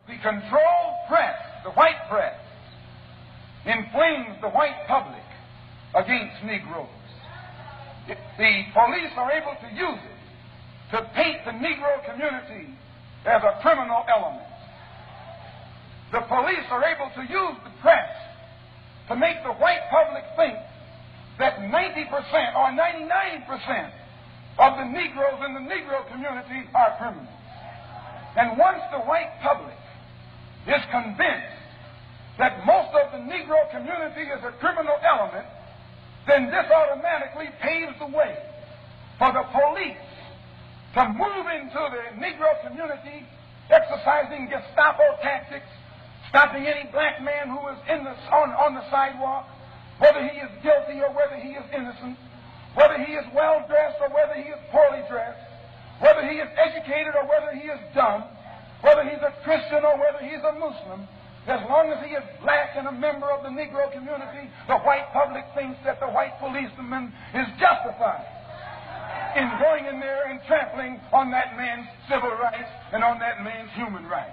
the controlled press, the white press, inflames the white public against Negroes. The police are able to use it to paint the Negro community as a criminal element. The police are able to use the press to make the white public think that 90% or 99% of the Negroes in the Negro community are criminals. And once the white public is convinced that most of the Negro community is a criminal element, then this automatically paves the way for the police to move into the Negro community, exercising Gestapo tactics, stopping any black man who is on the sidewalk, whether he is guilty or whether he is innocent, whether he is well-dressed or whether he is poorly dressed, whether he is educated or whether he is dumb, whether he's a Christian or whether he's a Muslim. As long as he is black and a member of the Negro community, the white public thinks that the white policeman is justified in going in there and trampling on that man's civil rights and on that man's human rights.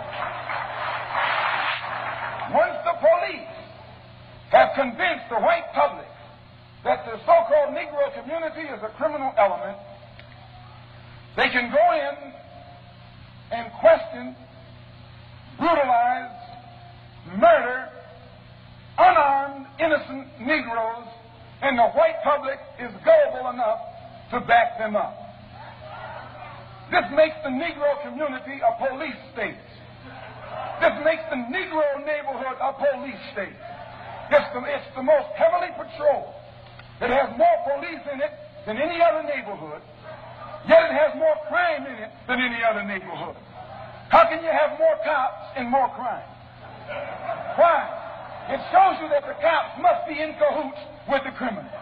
Once the police have convinced the white public that the so-called Negro community is a criminal element, they can go in and question, brutalize, murder unarmed, innocent Negroes, and the white public is gullible enough to back them up. This makes the Negro community a police state. This makes the Negro neighborhood a police state. It's the most heavily patrolled. It has more police in it than any other neighborhood, yet it has more crime in it than any other neighborhood. How can you have more cops and more crime? Why? It shows you that the cops must be in cahoots with the criminals.